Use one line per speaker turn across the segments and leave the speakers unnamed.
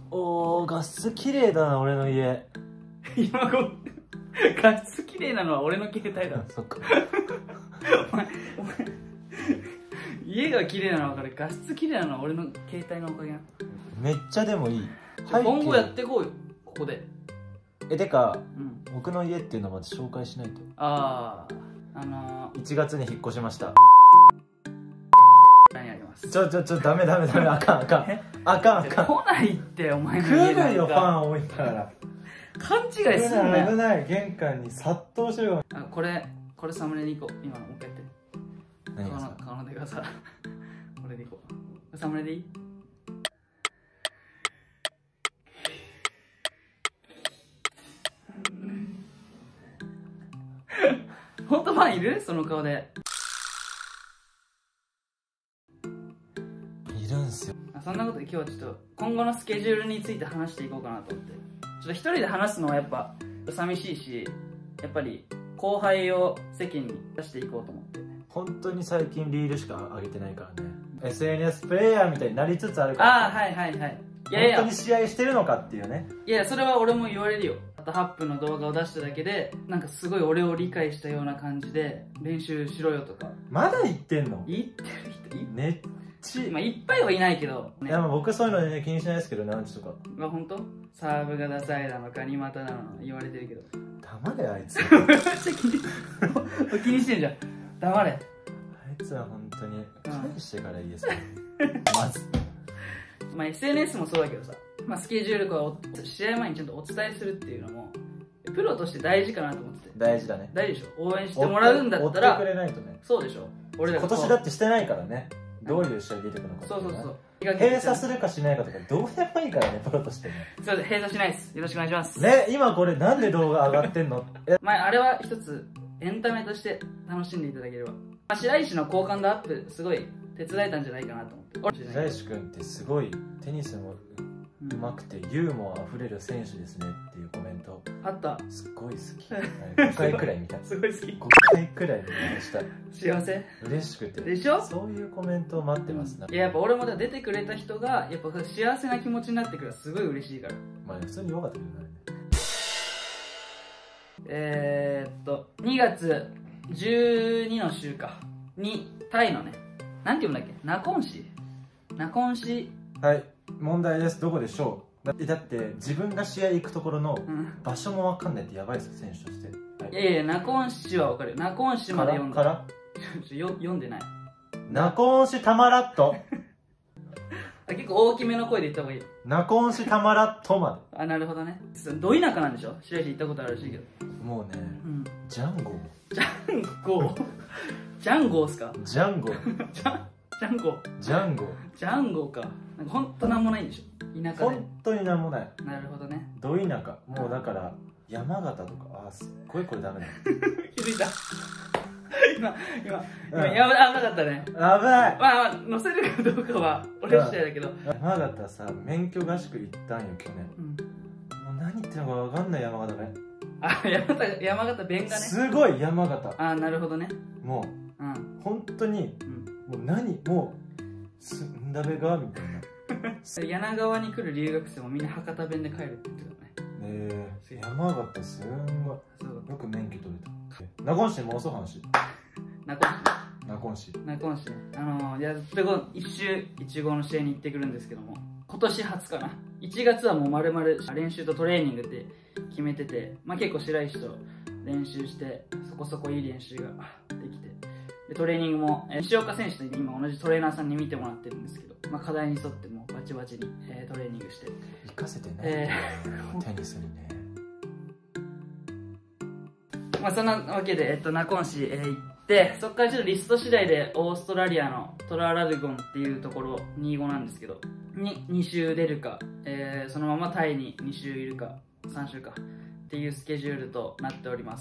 おー、画質綺麗だな俺の家。
今画質綺麗なのは俺の携帯だ。
そっか。
お前家が綺麗なのは分かる。画質綺麗なのは俺の携帯のおかげな。
めっちゃでもいい。
今後やってこうよ、ここで。
てか、
うん、
僕の家っていうのをまず紹介しないと。
ああ、
1月に引っ越しました。
何あります。
ダメ、あかん。
来ないって、お前の家
来るよ、ファン多いから。
勘違いすんなよ。
危ない、玄関に殺到してるわ。
これサムネでいこう。今のもう一回やって。
何がさ、
顔のでかさ。これでいこう。サムネでいい？本当ファンいる？その顔で。
いるんすよ。
そんなことで今日はちょっと今後のスケジュールについて話していこうかなと思って。ちょっと一人で話すのはやっぱ寂しいし、やっぱり後輩を席に出していこうと思って。
本当に最近リールしか上げてないからね。 SNS プレイヤーみたいになりつつあるから。
ああ、はい。
本当に試合してるのかっていうね。
いや、それは俺も言われるよ。あと8分の動画を出しただけでなんかすごい俺を理解したような感じで練習しろよとか。
まだ言ってんの？
言ってる人
ねっち。
まあいっぱいはいないけど、
ね、いや僕そういうのね気にしないですけど、何時とか。
まあ本当サーブがダサいなのかニマタなの言われてるけど。
黙れあいつ。
気にしてんじゃん。黙れ。
あいつは本当に返してからいいですね。まず。
まあ SNS もそうだけどさ、まあ、スケジュールを試合前にちゃんとお伝えするっていうのもプロとして大事かなと思ってて。
大事だね。
大事でしょ。応援してもらうんだったら
追ってくれないとね。
そうでしょ。俺ら
今年だってしてないからね。どういう試合出てくるのか、
そう。
閉鎖するかしないかとかどうでもいいからね、プロとしてね。
そうです、閉鎖しないです。よろしくお願いします
ね。今これなんで動画上がってんの？
まああれは一つエンタメとして楽しんでいただければ。白石の好感度アップすごい手伝えたんじゃないかなと思って。
白石君ってすごいテニスもうまくてユーモアあふれる選手ですねっていうコメント
あった。す
っごい好き。5回くらい見た。
すごい好き。
5回くらい見ました。
幸せ
嬉しくて。
でしょ。
そういうコメントを待ってます。
いや、やっぱ俺も出てくれた人がやっぱ幸せな気持ちになってくるのすごい嬉しいから。
まあ普通に良かったけどね。
2月12の週かにタイのね、なんて言うんだっけ、ナコン市。
はい、問題です。どこでしょう？だって自分が試合行くところの場所も分かんないってやばいですよ、選手として。
はい、いやナコン市は分かるよ。ナコン市まで読んだ
から
読んでない。
ナコン市タマラット。
結構大きめの声で言った方がいい。
ナコン市タマラットまで。
あ、なるほどね。ど田舎なんでしょ。白石行ったことあるらしいけど。
もうね、ジャンゴー
ジャンゴージャンゴーっすか。
ジャンゴ
ジャンゴー
ジャンゴ
ジャンゴーか。なんかほんとなんもないんでしょ、田舎で。
本当になんもない。
なるほどね。
ど田舎。もうだから山形とか、あ、すっごいこれダメだ。
気づいた。今危なかったね。
危ない。
まあ載せるかどうかは俺次第だけど。
山形さ、免許合宿行ったんよ去年。もう何言ってるのか分かんない山形ね。
あ、山形弁がね。
すごい山形。
あ、なるほどね。
もう本当にもうもうすんだべがみたいな。
柳川に来る留学生もみんな博多弁で帰るって言ってたね。
山形すんごい。よく免許取れた。ナコン市もうそう話。ナコン市ね。やっと一周一号の試合に行ってくるんですけども、今年初かな。1月はもう丸々練習とトレーニングって決めてて、まあ結構白石と練習してそこそこいい練習ができて、でトレーニングも西岡選手と今同じトレーナーさんに見てもらってるんですけど、まあ、課題に沿ってもバチバチに、トレーニングして行かせてね、テニスにね。
まあそんなわけで、ナコン市、行って、そこからちょっとリスト次第でオーストラリアのトララルゴンっていうところ25なんですけどに2週出るか、そのままタイに2週いるか3週かっていうスケジュールとなっております。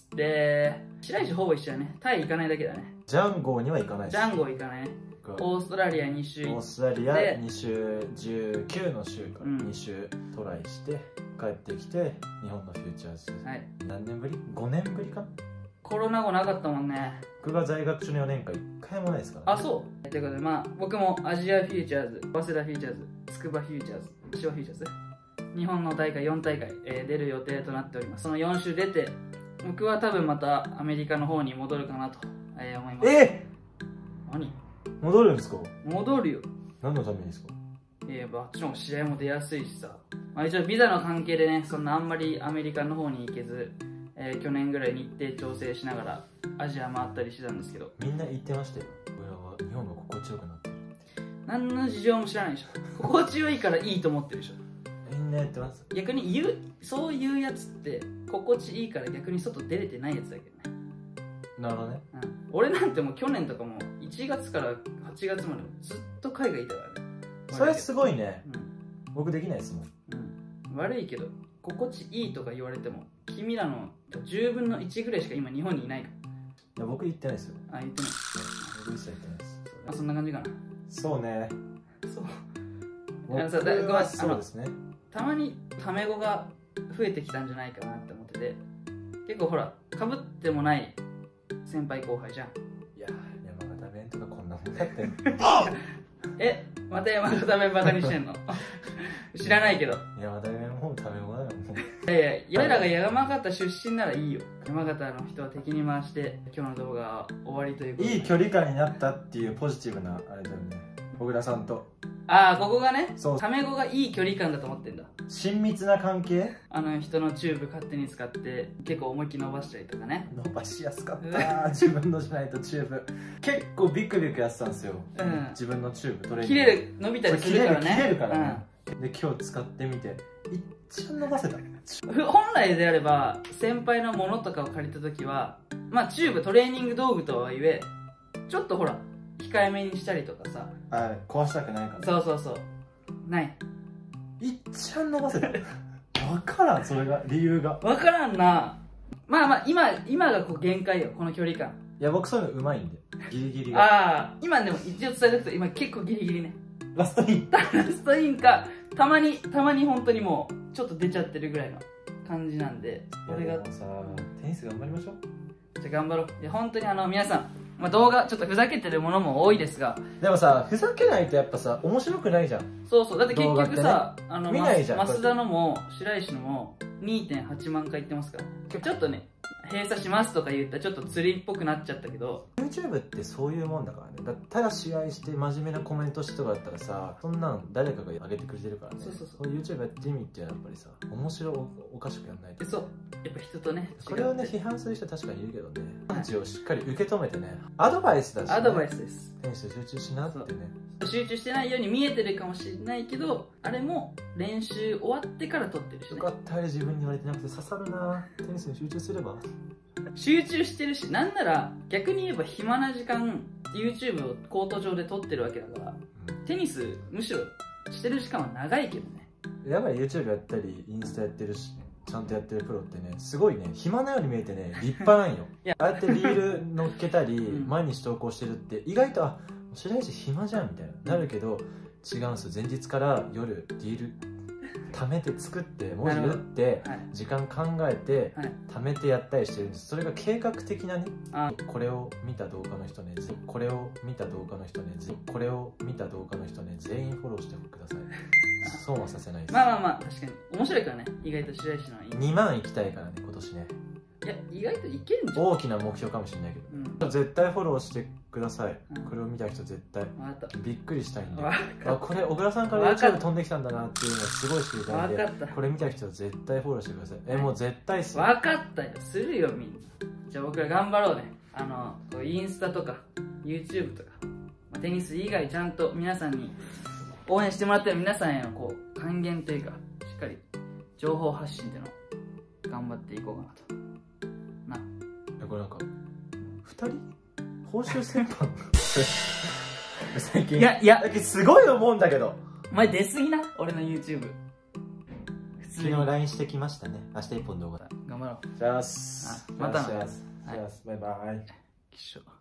で、白石ほぼ一緒やね。タイ行かないだけだね。
ジャンゴーには行かないです。
ジャンゴー行かないね。オーストラリア2週行って、
オーストラリア2週19の週から2週トライして帰ってきて、日本のフューチャーズ、何年ぶり ?5 年ぶりか。
コロナ後なかったもんね。
僕が在学中の4年間1回もないですから、
ね。あ、そうということで、まあ僕もアジアフューチャーズ、早稲田フューチャーズ、筑波フューチャーズ、柏フューチャーズ日本の大会4大会、出る予定となっております。その4週出て、僕は多分またアメリカの方に戻るかなと、思います。何
戻るんですか？
戻るよ。
何のためにですか？
あっちの試合も出やすいしさ、一応ビザの関係でね、そんなあんまりアメリカの方に行けず、去年ぐらい日程調整しながらアジア回ったりしてたんですけど、
みんな言ってましたよ、俺は日本が心地よくなってるって。
何の事情も知らないでしょ。心地よいからいいと思ってるでしょ。
みんなやってます。
逆にそういうやつって心地いいから逆に外出れてないやつだけどね。
なるほどね、
俺なんてもう去年とかも1月から8月までずっと海外いたからね。
それすごいね、僕できないですもん。
悪いけど心地いいとか言われても君らの10分の1ぐらいしか今日本にいないから。
いや僕言ってないですよ。
言ってない。
僕一切言ってないです。
そんな感じかな。
そうね。
そう。
僕はそうですね。
たまにタメ語が増えてきたんじゃないかなって思ってて、結構ほらかぶってもない先輩後輩じゃん。
いや山形弁とかこんなもんだって
また山形弁バカにしてんの？知らないけど。
山形弁もタメ語だよ。もう
俺らが山形出身ならいいよ。山形の人は敵に回して今日の動画は終わりということで、
いい距離感になったっていうポジティブなあれだよね、小倉さんと。
ここがね、タメ語がいい距離感だと思ってんだ。
親密な関係。
人のチューブ勝手に使って結構思いっきり伸ばしたりとかね。
伸ばしやすかった自分のじゃないとチューブ結構ビクビクやってたんですよ、自分のチューブトレーニング
切れる、伸びたりするからね。
切れるからね、で今日使ってみて一番伸ばせた。
本来であれば先輩のものとかを借りた時はチューブトレーニング道具とはいえちょっとほら控えめにしたりとかさ、
壊したくないから。
そうない
一番伸ばせた分からん、それが理由が
分からんな。今がこう限界よ、この距離感。
いや僕そういうのうまいんでギリギリが。
今でも一応伝えておくと今結構ギリギリね。
ラストイン
ラストインかたまに本当にもうちょっと出ちゃってるぐらいの感じなんで、
俺がさテニス頑張りましょう。
じゃあ頑張ろう。いや本当に皆さん、動画ちょっとふざけてるものも多いですが、
でもさふざけないとやっぱさ面白くないじゃん。
そうだって結局さ、
見ないじゃん。
増田のも白石のも 2.8 万回いってますから。ちょっとね閉鎖しますとか言ったらちょっと釣りっぽくなっちゃったけど、
YouTube ってそういうもんだからね。ただ試合して真面目なコメントしてとかだったらさ、そんなん誰かが上げてくれてるからね。そう YouTube やってみっていうのはやっぱりさ面白おかしくやんないと。
そうやっぱ人とね、
これをね批判する人は確かにいるけどね、パンチをしっかり受け止めてね、アドバイスだし、ね、
アドバイスです。
テニス集中しなってね。
集中してないように見えてるかもしれないけど、あれも練習終わってから撮ってるし、ね、
よかった。あれ自分に言われてなくて刺さるな。テニスに集中すれば。
集中してるし、なんなら逆に言えば暇な時間 YouTube をコート上で撮ってるわけだから、テニスむしろしてる時間は長いけどね。
やっぱり YouTube やったりインスタやってるしちゃんとやってるプロってね、すごいね暇なように見えてね立派なんよああやってリール乗っけたり毎日投稿してるって意外と白石暇じゃんみたいななるけど、違うんですよ。前日から夜リール貯めて作って文字打って時間考えて貯めてやったりしてるんです。それが計画的なね。これを見た動画の人ね、これを見た動画の人ね、これを見た動画の人ね、全員フォローしてください。損はさせないです。
確かに面白いからね、意外と白石の
2万行きたいからね今年ね。
いや意外といけんじゃん。
大きな目標かもしれないけど、絶対フォローしてください。これを見た人絶対びっくりしたいんで、これ小倉さんから YouTube 飛んできたんだなっていうのがすごい知りたいんで、これ見た人絶対フォローしてください。もう絶対っす。
分かったよ、するよみんな。じゃあ僕ら頑張ろうね。インスタとか YouTube とかテニス以外ちゃんと皆さんに応援してもらってる皆さんへのこう還元というか、しっかり情報発信っていうのを頑張っていこうかなと。
これなんか2人報酬折半最近
いや
すごい思うんだけど、
お前出過ぎな。俺の YouTube
昨日 LINE してきましたね。明日1本動画
頑張ろう。
じゃあま
またな。
バイバイ。
きっしょ。